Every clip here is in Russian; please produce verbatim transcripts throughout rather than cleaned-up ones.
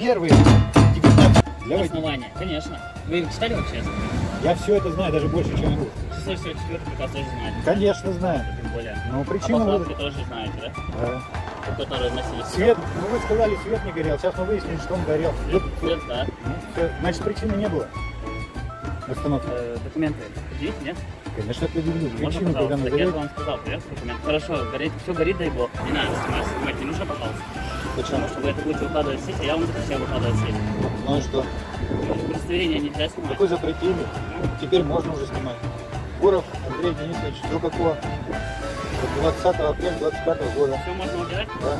первый, девятнадцать. Основание, конечно. Вы читали вообще? Я все это знаю, даже больше, чем вы. шестьсот сорок четвёртый приказ тоже знаете. Конечно знаю. Тем более. Ну, А причину поправки вы... тоже знаете, да? Да. Которые вносили. Свет, ну вы сказали, свет не горел. Сейчас мы выяснили, что он горел. Свет, свет, да. Ну, все. Значит, причины не было. Остановка. Э, документы. Видите, нет? Конечно, это люблю. Можно, Причину, когда пожалуйста. Так я же назовет. вам сказал, привет, документ. Хорошо, горит, все горит, дай бог. Не надо снимать, снимать не нужно, пожалуйста. Почему? Потому что вы это будете выкладывать в сеть, а я вам запрещаю выкладывать в сеть. Ну и что? Удостоверение нельзя снимать. Какой запретили? Теперь можно уже снимать. Гуров Андрей Денисович, до какого? двадцатого апреля двадцать пятого года. Все можно убирать? Да.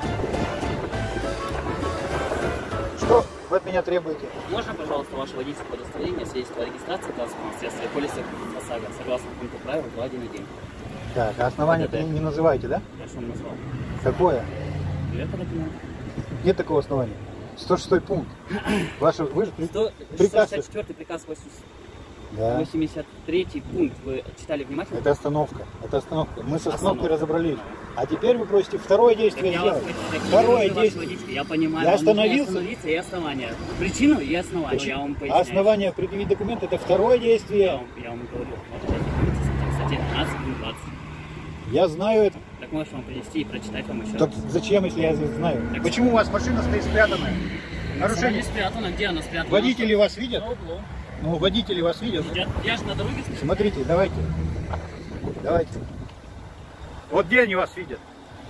Что вы от меня требуете? Можно, пожалуйста, ваше водительское удостоверение, свидетельство о регистрации транспортного средства и полиса ОСАГО, согласно пункту правил два один один. Так, а основание ПДД. не, не называете, да? Я что вам назвал? Какое? Привет, документ. Нет такого основания. сто шестой пункт. Ваше, вы же при- сто приказ. шестьдесят четвёртый приказ Да. восемьдесят третий пункт. Вы читали внимательно? Это остановка. Это остановка. Мы со Остановка. остановкой разобрались. А теперь вы просите второе действие Так я вас сделать. хочу- так Второе я вижу ваше действие. водительское, я понимаю. Я вам нужно остановился. остановиться и основание. Причину и основание. Я вам А поясняю. основание предъявить документ это второе Я действие. вам, я вам говорю. Можете ознакомиться с этим. Статья двенадцать, пункт двадцать. Я знаю это. Так можешь вам принести и прочитать вам еще Так раз. зачем, если я это знаю? Так Почему у вас машина стоит спрятанная? Она Нарушение. не спрятана. Где она спрятана? Водители вас видят? На углу. Ну, водители вас видят. Я, я же на дороге стою. Смотрите, давайте. Давайте. Вот где они вас видят?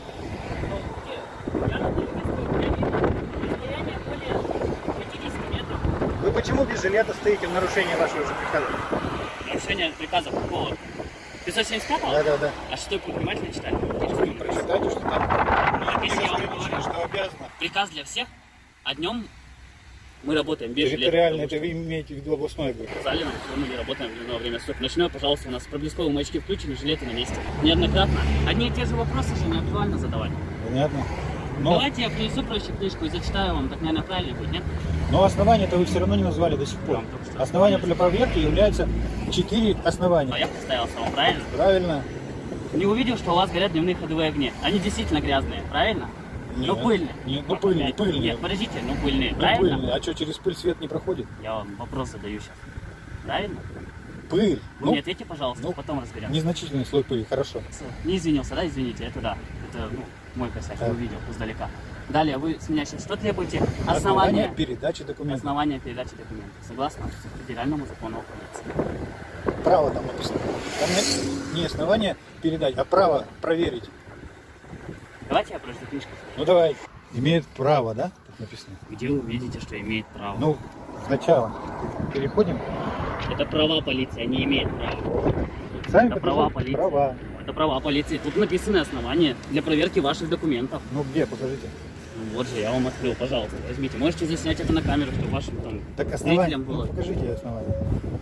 Я на дороге стою. Я вижу расстояние более пятидесяти метров. Вы почему без жилета стоите в нарушении вашего же приказа? Нарушение приказа какого? пятьсот семьдесят пятого? Да, да, да. А что вы внимательно читали? Прочитайте, что там. Ну, если я вам Немножко говорю, что обязано. приказ для всех, а днем мы работаем без Территориально, это жилета. вы имеете в виду областной говорит. Сказали нам, что мы не работаем в дневное время суток. Ночное, пожалуйста, у нас проблесковые маячки включены, жилеты на месте. Неоднократно. Одни и те же вопросы же не актуально задавать. Понятно. Но, Давайте я принесу проще книжку и зачитаю вам, так, наверное, правильно будет, нет? но основания-то вы все равно не назвали до сих пор. Вам только что Основания сказали. для проверки являются четыре А основания. я представился вам, правильно? Правильно? Не увидел, что у вас горят дневные ходовые огни. Они действительно грязные, правильно? Нет. Ну пыльные. Нет, ну пыльные, Нет, пыльные. Нет, подождите, ну пыльные, Ну, правильно? пыльные. А что, через пыль свет не проходит? Я вам вопрос задаю сейчас. Правильно? Пыль. Вы Ну, мне ответьте, пожалуйста, ну, потом разберем. незначительный слой пыли, хорошо. Не извинился, да? Извините, это да. Это ну, мой косяк, я Так. увидел издалека. Далее, вы с меня сейчас что требуете? Основание Основание, передачи документов. основание передачи документов. Согласно федеральному закону о полиции. Право там написано. Там нет не основание передать, а право проверить. Давайте я прочту книжку. Ну давай. Имеет право, да? Тут написано. Где вы увидите, что имеет право? Ну, сначала переходим. Это права полиции, они имеют право. Сами Это права покажите. полиции. Права. Это права полиции. Тут написаны основания для проверки ваших документов. Ну где, покажите. Ну, вот же, я вам открыл, пожалуйста, возьмите. Можете заснять это на камеру, чтобы вашим там Так основание. зрителям Ну, было. покажите основание.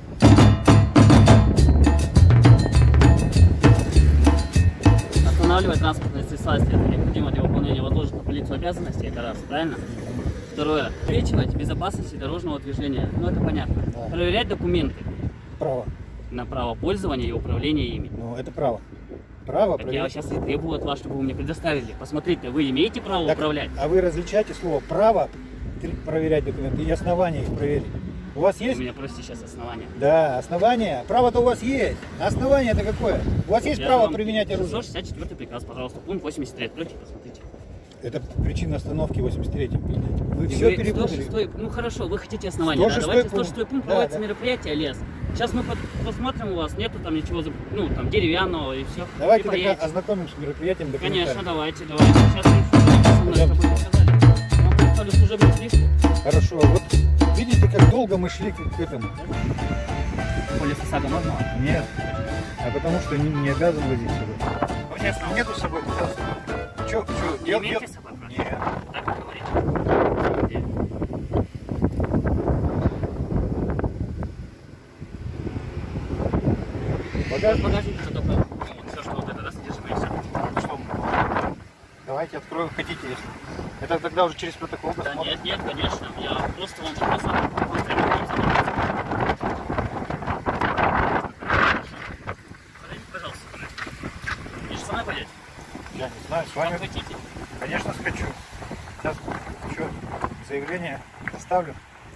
Останавливать транспортные средства, если это необходимо для выполнения возложенных на полицию обязанностей, это раз, правильно? Второе. Обеспечивать безопасность дорожного движения. Ну, это понятно. Да. Проверять документы Право. на право пользования и управления ими. Ну, это право. Право Так я проверить. сейчас и требую от вас, чтобы вы мне предоставили. Посмотрите, вы имеете право Так, управлять? а вы различаете слово право проверять документы и основания их проверить? У вас Вы есть? меня просите сейчас основания. Да, основания. Право-то у вас есть. А основание это какое? У вас есть Я право вам- применять оружие? шестьсот шестьдесят четвёртый приказ, пожалуйста, пункт восемьдесят три. Откройте, посмотрите. Это причина остановки восемьдесят третьем. Вы И все вы перепутали. сто шестой, ну хорошо, вы хотите основания, да? сто шестой Давайте пункт. сто шестой пункт, Да, проводится да. мероприятие лес. Сейчас мы под- посмотрим у вас, нету там ничего, за- ну там деревянного и все. Давайте тогда ознакомимся с мероприятием документально. Конечно, давайте, давайте. Сейчас мы что написано, чтобы вы показали. Я вам представлю служебную книжку. Хорошо. Вот видите, как долго мы шли к, к этому? Полис ОСАГО можно? Нет. А потому что не, не обязан возить с собой. Вы честно, Нету с собой. Че, че, не имеете с собой просто? Нет. Так вы говорите. Багаж? В багажнике только ну, все, что вот это, да, содержимое, все. Что? Давайте откроем, хотите, если. Это тогда уже через протокол Да посмотрим. нет, нет, конечно. Я просто вам показал. Быстрее вам забрать. Подойдите, пожалуйста, ко мне. Вы же со мной пойдете? Я не знаю, с Как вами. хотите. Конечно, скачу. Сейчас, что? заявление оставлю.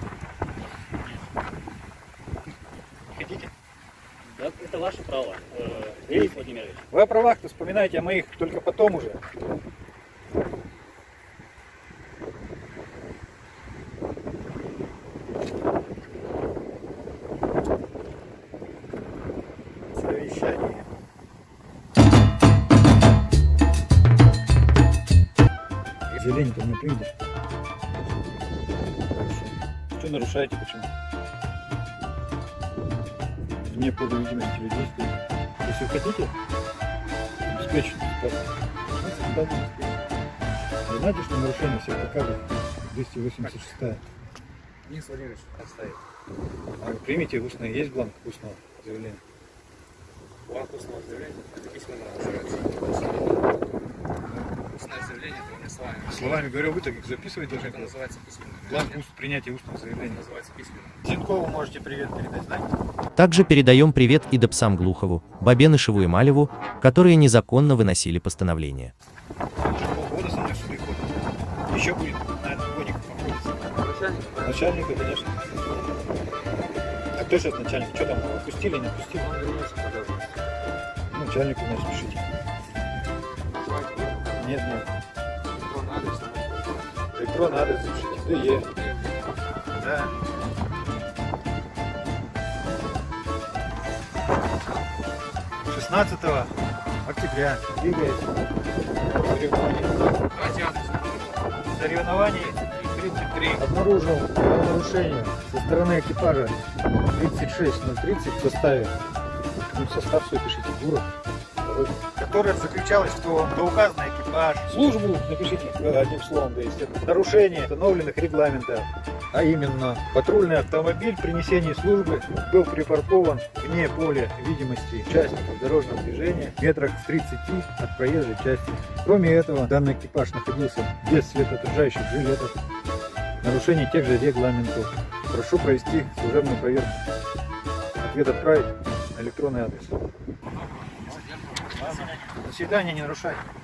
Не хотите? Да, это ваше право, э, Денис Владимирович. Вы о правах-то вспоминаете о моих только потом уже. Совещание. Заявление-то мне примите. Что нарушаете, почему? Вне поля видимости людей действует. Если вы хотите обеспечить безопасность, вы знаете, что нарушение всех показов двести восемьдесят шесть. Денис Владимирович, отставить. А вы примите устное, есть бланк устного заявления? Бланк устного заявления, это письменно называется. Устное заявление, это у меня словами. Словами говорю, вы так их записывать должны. Это называется письменно. Бланк уст, принятия устного заявления. Это называется письменно. Зинкову можете привет передать, знаете? Также передаем привет и Допсам Глухову, Бабенышеву и Малеву, которые незаконно выносили постановление. Полгода со мной суды ходят. Еще будет на этом годе находится. Начальника, конечно. А кто сейчас начальник? Что там, отпустили, не отпустили? Начальнику, значит, пишите. Нет, нет. Электронный адрес запишите. ДЕ. Да. шестнадцатого октября двигаясь соревнований тридцать три обнаружил нарушение со стороны экипажа тридцать шесть ноль тридцать в составе, ну, состав свой пишите, Гуров, которая заключалась в том, что указанный экипаж, службу напишите одним словом, то есть это нарушение установленных регламентов, а именно патрульный автомобиль при несении службы был припаркован вне поля видимости участников дорожного движения метрах в тридцати от проезжей части. Кроме этого, данный экипаж находился без светоотражающих жилетов, нарушение тех же регламентов. Прошу провести служебную проверку. Ответ отправить на электронный адрес. До свидания, не нарушайте.